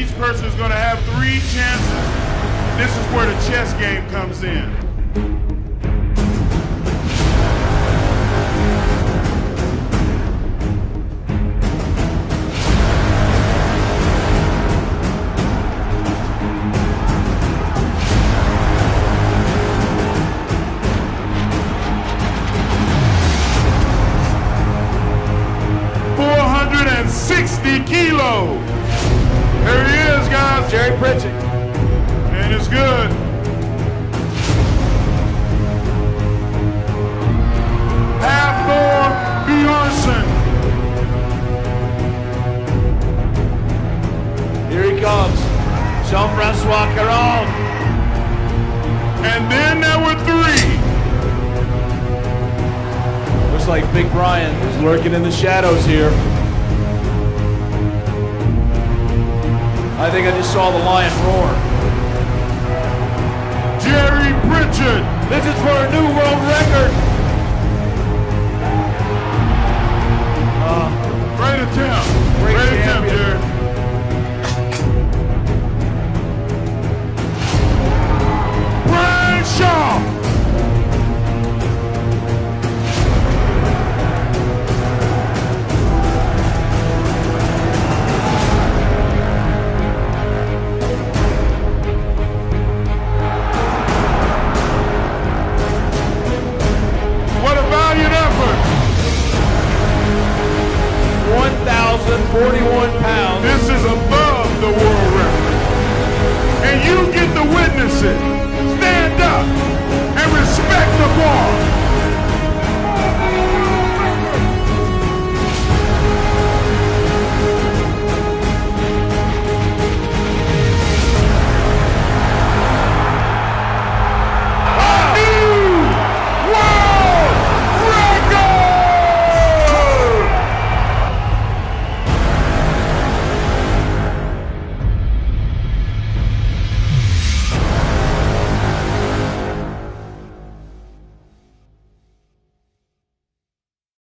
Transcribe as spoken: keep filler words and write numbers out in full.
each person is going to have three chances. This is where the chess game comes in. four hundred sixty kilos. There he is, guys. Jerry Pritchett. And it's good. Hafthor Bjornsson. Here he comes. Jean-Francois Caron. And then there were three. Looks like Big Brian is lurking in the shadows here. I think I just saw the lion roar. Jerry Pritchett. This is for a new world record. Uh, great attempt. Great, great champion. attempt, Jerry. Brian Shaw. one thousand forty-one pounds. This is above the world record. And you get to witness it.